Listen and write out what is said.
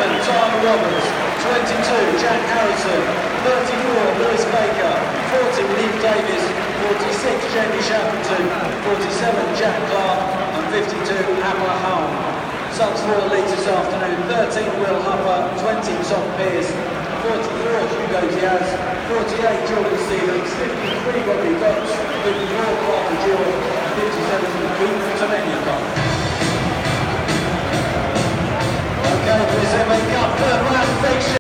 Tyler Roberts. 22, Jack Harrison. 34, Lewis Baker. 40, Liam Davis. 46, Jamie Shackleton. 47, Jack Clark. And 52, Amla Hull. Sons 4 leads this afternoon. 13, Will Hupper. 20, Tom Pearce. 44, Hugo Diaz. 48, Jordan Stevens. 53, Robbie Cox. 54, Parker George. 57, Keith Tomeniacon. Okay, for this FA Cup third round fixture.